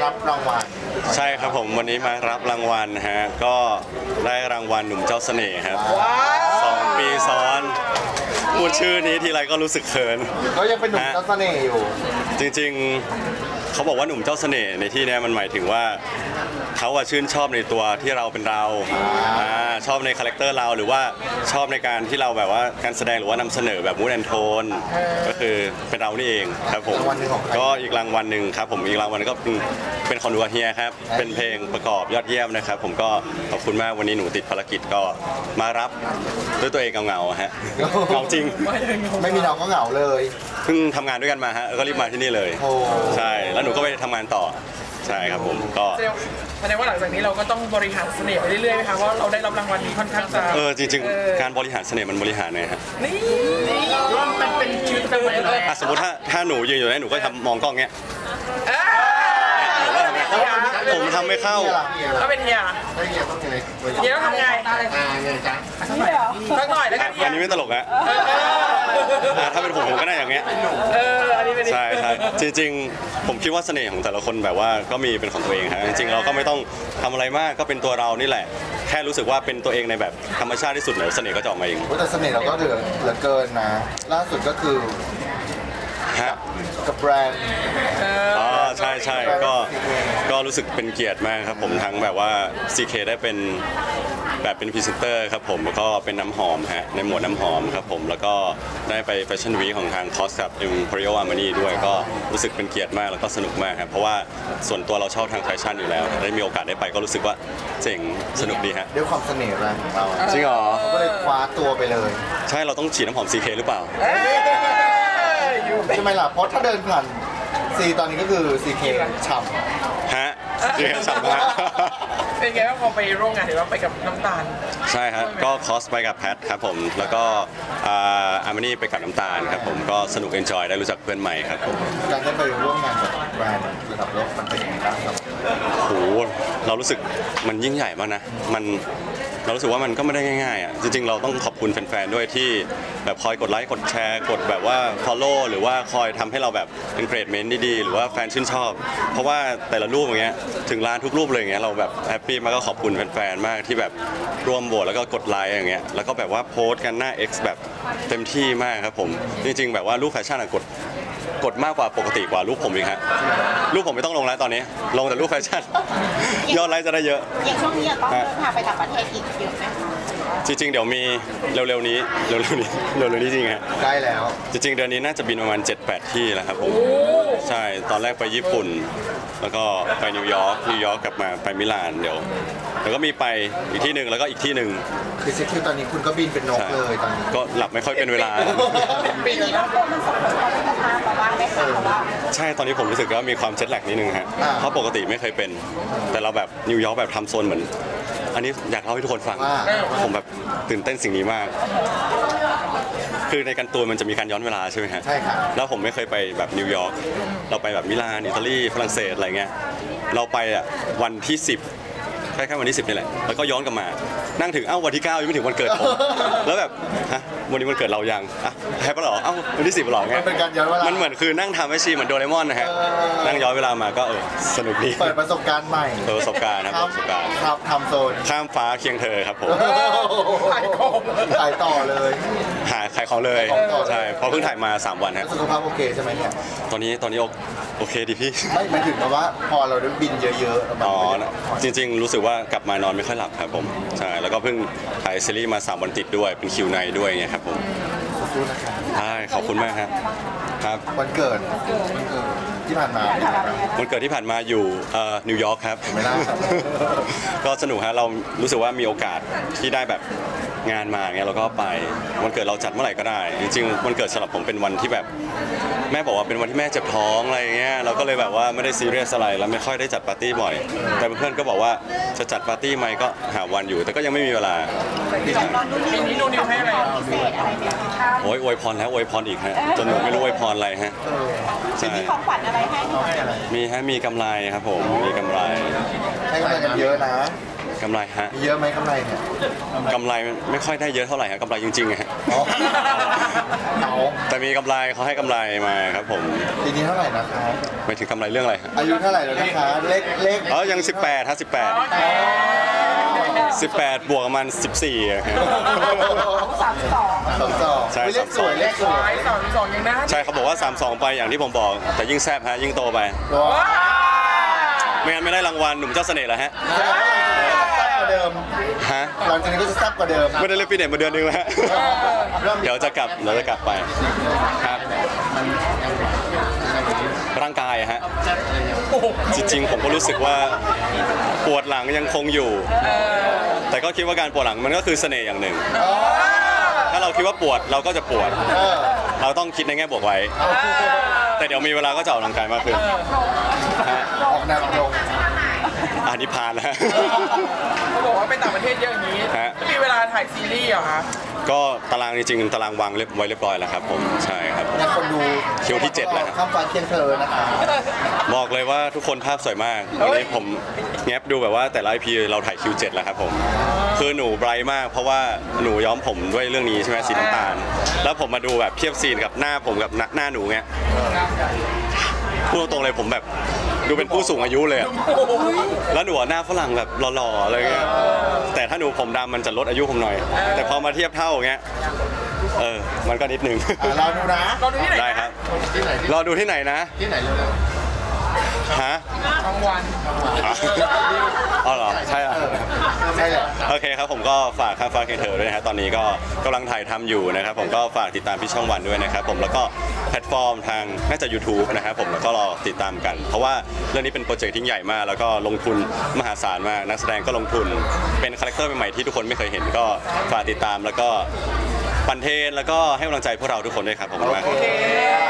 รับรางวัลใช่ครับผมวันนี้มารับรางวัลฮะก็ได้รางวัลหนุ่มเจ้าเสน่ห์ครับ2 ปีซ้อนพูดชื่อนี้ทีไรก็รู้สึกเขินเขายังเป็นหนุ่มเจ้าเสน่ห์อยู่จริงๆเขาบอกว่าหนุ่มเจ้าเสน่ห์ในที่นี้มันหมายถึงว่าเขาชื่นชอบในตัวที่เราเป็นเราชอบในคาแรคเตอร์เราหรือว่าชอบในการที่เราแบบว่าการแสดงหรือว่านำเสนอแบบมูดแอนโทนก็คือเป็นเรานี่เองครับผมก็อีกรางวัลหนึ่งครับผมอีกรางวัลก็เป็นของหนูกับเฮียครับเป็นเพลงประกอบยอดเยี่ยมนะครับผมก็ขอบคุณมากวันนี้หนูติดภารกิจก็มารับด้วยตัวเองเงาๆฮะเงาจริงไม่มีเราก็เหงาเลยเพิ่งทำงานด้วยกันมาฮะแล้วก็รีบมาที่นี่เลยใช่แล้วหนูก็ไปทำงานต่อใช่ครับผมก็แสดงว่าหลังจากนี้เราก็ต้องบริหารเสน่ห์ไปเรื่อยๆไหมคะเพราะเราได้รับรางวัลนี้ค่อนข้างจะจริงๆการบริหารเสน่ห์มันบริหารไงฮะนี่มันเป็นชีวิตประจำวันเลยสมมติถ้าหนูยืนอยู่ไหนหนูก็ทำมองกล้องเงี้ยผมทำไม่เข้าก็เป็นเฮียเฮียต้องทำไงสักหน่อยแล้วกันอันนี้ไม่ตลกฮะถ้าเป็นผมก็ได้อย่างเงี้ยอันนี้เป็นใช่ใช่จริงๆผมคิดว่าเสน่ห์ของแต่ละคนแบบว่าก็มีเป็นของตัวเองฮะจริงๆเราก็ไม่ต้องทำอะไรมากก็เป็นตัวเรานี่แหละแค่รู้สึกว่าเป็นตัวเองในแบบธรรมชาติที่สุดเนี่ยเสน่ห์ก็จะออกมาเองแต่เสน่ห์เราก็เหลือเกินนะล่าสุดก็คือกับแบรนด์ใช่ใช่ก็รู้สึกเป็นเกียรติมากครับผมทั้งแบบว่า CK ได้เป็นแบบเป็นพรีเซนเตอร์ครับผมแล้วก็เป็นน้ำหอมฮะในหมวดน้ำหอมครับผมแล้วก็ได้ไปแฟชั่นวีคของทางคอสกับ Imperial Armani ด้วยก็รู้สึกเป็นเกียรติมากแล้วก็สนุกมากครับเพราะว่าส่วนตัวเราชอบทางแฟชั่นอยู่แล้วได้มีโอกาสได้ไปก็รู้สึกว่าเจ๋งสนุกดีฮะด้วยความเสน่ห์แรงของเราจริงเหรอเขาก็เลยคว้าตัวไปเลยใช่เราต้องฉีดน้ำหอม CK หรือเปล่าใช่ไหมล่ะเพราะถ้าเดินผ่านซีตอนนี้ก็คือ CK ฉ่ำฮะCK ฉ่ำฮะเป็นไงบ้างพอไปร่วมงานหรือว่าไปกับน้ำตาลใช่ครับก็คอสไปกับแพทครับผมแล้วก็อาร์มานี่ไปกับน้ำตาลครับผมก็สนุกเอนจอยได้รู้จักเพื่อนใหม่ครับผมการได้ไปร่วมงานกับแบรนด์ระดับโลกมันเป็นยังไงบ้างครับโหเรารู้สึกมันยิ่งใหญ่มากนะเรารู้สึกว่ามันก็ไม่ได้ง่ายๆอ่ะจริงๆเราต้องขอบคุณแฟนๆด้วยที่แบบคอยกดไลค์กดแชร์กดแบบว่า follow หรือว่าคอยทำให้เราแบบเป็นเกรดเมนต์ดีๆหรือว่าแฟนชื่นชอบเพราะว่าแต่ละรูปอย่างเงี้ยถึงร้านทุกรูปเลยอย่างเงี้ยเราแบบแฮปปี้มากก็ขอบคุณแฟนๆมากที่แบบร่วมโหวตแล้วก็กดไลค์อย่างเงี้ยแล้วก็แบบว่าโพสต์กันหน้า X แบบเต็มที่มากครับผมจริงๆแบบว่ารูปแฟชั่นกดมากกว่าปกติกว่ารูปผมอีกฮะรูปผมไม่ต้องลงแล้วตอนนี้ลงแต่รูปแฟชั่นยอดไลค์จะได้เยอะอย่างช่วงนี้ต้องพาไปต่างประเทศอีกเยอะไหมจริงๆเดี๋ยวมีเร็วๆนี้จริงฮะใกล้แล้วจริงๆเดือนนี้น่าจะบินประมาณ 7-8 ที่แล้วครับผมใช่ตอนแรกไปญี่ปุ่นแล้วก็ไปนิวยอร์กกลับมาไปมิลานเดี๋ยวก็มีไปอีกที่หนึ่งแล้วก็อีกที่หนึ่งคือเซ็ตคิวตอนนี้คุณก็บินเป็นนกเลยตอนนี้ก็หลับไม่ค่อยเป็นเวลาปีนี้ก็มันส่งผลต่อสุขภาพเราบ้างไหมคะใช่ตอนนี้ผมรู้สึกว่ามีความเจ็ตแลกนิดนึงฮะเพราะปกติไม่เคยเป็นแต่เราแบบนิวยอร์กแบบทำโซนเหมือนอันนี้อยากเล่าให้ทุกคนฟังผมแบบตื่นเต้นสิ่งนี้มากคือในการ์ตูนมันจะมีการย้อนเวลาใช่ไหมฮะใช่ครับแล้วผมไม่เคยไปแบบนิวยอร์กเราไปแบบมิลานอิตาลีฝรั่งเศสอะไรเงี้ยเราไปวันที่10แค่วันที่10นี่แหละแล้วก็ย้อนกลับมานั่งถึงวันที่9ยังไม่ถึงวันเกิดผมแล้วแบบฮะวันนี้วันเกิดเรายังแฮปปี้หรอวันที่10หรอไงมันเป็นการย้อนเวลามันเหมือนคือนั่งทำให้ชีเหมือนโดเรมอนนะฮะนั่งย้อนเวลามาก็สนุกดีเปิดประสบการณ์ใหม่ประสบการณ์ครับประสบการณ์ครับทำโซนข้ามฟ้าเคียงเธอครับผมขายต่อเลยขายของเลยใช่เพราะเพิ่งถ่ายมา3 วันฮะสุขภาพโอเคใช่ไหมเนี่ยตอนนี้โอเคดีพี่ไม่หมายถึงว่าพอเราได้บินเยอะๆจริงๆรู้สึกว่ากลับมานอนไม่ค่อยหลับครับผมใช่แล้วก็เพิ่งถ่ายซีรีส์มา3 วันติดด้วยเป็นคิวในด้วยไงครับผมใช่ขอบคุณมากครับวันเกิดที่ผ่านมาวันเกิดที่ผ่านมาอยู่นิวยอร์กครับไม่น่าก็สนุกฮะเรารู้สึกว่ามีโอกาสที่ได้แบบงานมาเงี้ยเราก็ไปวันเกิดเราจัดเมื่อไหร่ก็ได้จริงๆวันเกิดสำหรับผมเป็นวันที่แบบแม่บอกว่าเป็นวันที่แม่เจ็บท้องอะไรเงี้ยเราก็เลยแบบว่าไม่ได้ซีเรียสอะไรแล้วไม่ค่อยได้จัดปาร์ตี้บ่อยแต่เพื่อนๆก็บอกว่าจะจัดปาร์ตี้ไหมก็หาวันอยู่แต่ก็ยังไม่มีเวลาปีนี้นูนิวให้อะไรพิเศษอะไรเนี่ยโอ้ยอวยพรแล้วอวยพรอีกฮะจนหนูไม่รู้อวยพรอะไรฮะมีของขวัญอะไรให้มีกำไรครับผมมีกำไรให้กำไรกันเยอะนะกำไรฮะเยอะไหมกำไรเนี่ยกำไรไม่ค่อยได้เยอะเท่าไหร่ฮะกำไรจริงๆฮะแต่แต่มีกำไรเขาให้กำไรมาครับผมปีนี้เท่าไหร่นะคะไม่ถึงกำไรเรื่องอะไรฮะอายุเท่าไหร่แล้วนะคะเลขอ๋อยัง18ฮะ18บวกประมาณ14อะครับ 32 ใช่เลขสวยเลขสวยสองยังได้ใช่เขาบอกว่า32ไปอย่างที่ผมบอกแต่ยิ่งแซ่บฮะยิ่งโตไปว้าวไม่งั้นไม่ได้รางวัลหนุ่มเจ้าเสน่ห์แล้วฮะแสดงว่าแซ่บกว่าเดิมฮะหลังจากนี้ก็จะแซ่บกว่าเดิมไม่ได้เล่นฟิตเนสมาเดือนนึงแล้วฮะเดี๋ยวจะกลับไปครับร่างกายอะฮะจริงๆผมก็รู้สึกว่าปวดหลังยังคงอยู่ แต่ก็คิดว่าการปวดหลังมันก็คือเสน่ห์อย่างหนึ่ง ถ้าเราคิดว่าปวดเราก็จะปวด เราต้องคิดในแง่บวกไว้ แต่เดี๋ยวมีเวลาก็จะออกกำลังกายมากขึ้นฮะออกแนวลงนิพพานแล้วเขาบอกว่าไปต่างประเทศเยอะอย่างนี้ฮะมีเวลาถ่ายซีรีส์เหรอคะก็ตารางจริงๆตารางวางไว้เรียบร้อยแล้วครับผมใช่ครับเนี่ยคนดูคิวที่7แล้วฮะข้ามฟ้าเคียงเธอนะคะบอกเลยว่าทุกคนภาพสวยมากวันนี้ผมแงบดูแบบว่าแต่ละ IP เราถ่ายคิว7แล้วครับผมคือหนูไบรท์มากเพราะว่าหนูย้อมผมด้วยเรื่องนี้ใช่ไหมสีน้ำตาลแล้วผมมาดูแบบเทียบซีนกับหน้าผมกับหน้าหนูเงี้ยพูดตรงๆเลยผมแบบดูเป็นผู้สูงอายุเลยอะแล้วหนูหน้าฝรั่งแบบหล่อๆอะไรเงี้ยแต่ถ้าหนูผมดำมันจะลดอายุผมหน่อย แต่พอมาเทียบเท่าเงี้ยมันก็นิดนึงรอดูนะเราดูที่ไหนได้ครับรอดูที่ไหนนะที่ไหนเลยฮะทั้งวันอ๋อเหรอใช่อ่ะใช่แหละโอเคครับผมก็ฝากข้ามฟ้าเคียงเธอด้วยนะครับตอนนี้ก็กำลังถ่ายทำอยู่นะครับผมก็ฝากติดตามที่ช่องวันด้วยนะครับผมแล้วก็แพลตฟอร์มทางน่าจะ YouTube นะครับผมแล้วก็รอติดตามกัน เพราะว่าเรื่องนี้เป็นโปรเจกต์ที่ใหญ่มากแล้วก็ลงทุนมหาศาลมากนักแสดงก็ลงทุนเป็นคาแรคเตอร์ใหม่ๆที่ทุกคนไม่เคยเห็นก็ฝากติดตามแล้วก็ปั่นเทรนแล้วก็ให้กำลังใจพวกเราทุกคนด้วยครับผมมากโอเค